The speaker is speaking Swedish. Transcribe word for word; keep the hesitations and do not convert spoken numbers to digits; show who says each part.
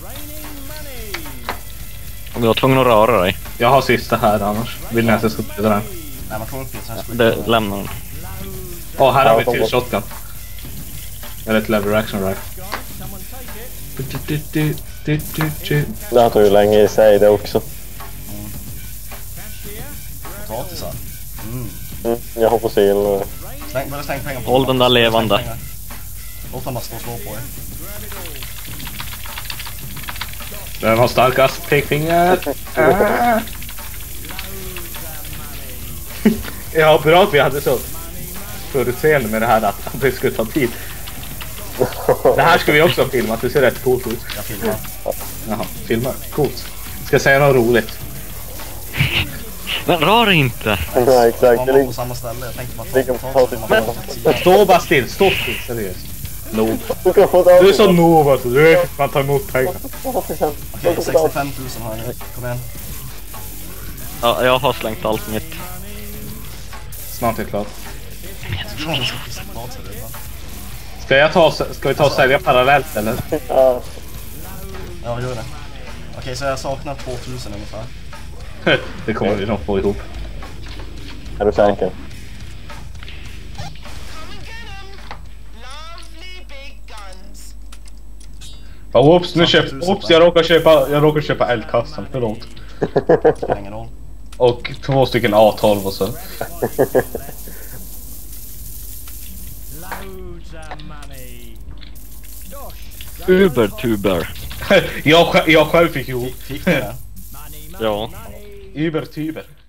Speaker 1: Om du var tvungen att röra dig.
Speaker 2: Jag har sista här annars. Vill ni att jag ska ta den?
Speaker 3: Nej, man får upp det så här.
Speaker 1: Det lämnar den.
Speaker 2: Åh, oh, här har vi till shotgun. Eller ett lever action rifle.
Speaker 4: Det här tog ju länge i sig det också.
Speaker 3: Mm. Potatisar. Mm.
Speaker 4: Mm, jag hoppas till.
Speaker 3: Släng, bara släng pengar på
Speaker 1: Håll den där levande.
Speaker 3: Låt dem bara stå och slå på er.
Speaker 2: Den har starkast pekfinger. Ah. Ja, bra att vi hade så förutseende med det här att det skulle ta tid. Det här ska vi också filma, det ser rätt coolt ut.
Speaker 3: Jag filmar.
Speaker 2: Jaha, filma. Coolt. Ska jag säga något roligt?
Speaker 1: Men rör dig inte!
Speaker 4: Nej, exakt.
Speaker 3: Man var på samma ställe, jag tänkte bara
Speaker 4: Vi kan ta till
Speaker 3: men...
Speaker 2: Stå bara still, stå still, seriöst. No.
Speaker 4: Du kan få
Speaker 2: Du är så nov alltså, du vet man tar emot pengar.
Speaker 3: Okej, sextiofem tusen har jag nu. Kom igen.
Speaker 1: Ja, jag har slängt allt mitt.
Speaker 2: Snart är det klart.
Speaker 3: Jag tror att jag ska pissa potatisar redan.
Speaker 2: Ska jag ta, ska vi ta och sälja parallellt eller?
Speaker 4: Ja.
Speaker 3: Ja, gör det. Okej, så jag saknar tvåtusen ungefär.
Speaker 2: Det kommer vi nog få ihop.
Speaker 4: Är du säker?
Speaker 2: Ja, oops, nu köp, oops, jag råkar köpa, jag råkar köpa eldkassan, förlåt.
Speaker 3: Spelar ingen roll.
Speaker 2: Och två stycken A tolv och så.
Speaker 1: Ubertuber.
Speaker 2: jag, jag själv fick ihop.
Speaker 3: Fick du det?
Speaker 1: Ja.
Speaker 2: Ubertuber.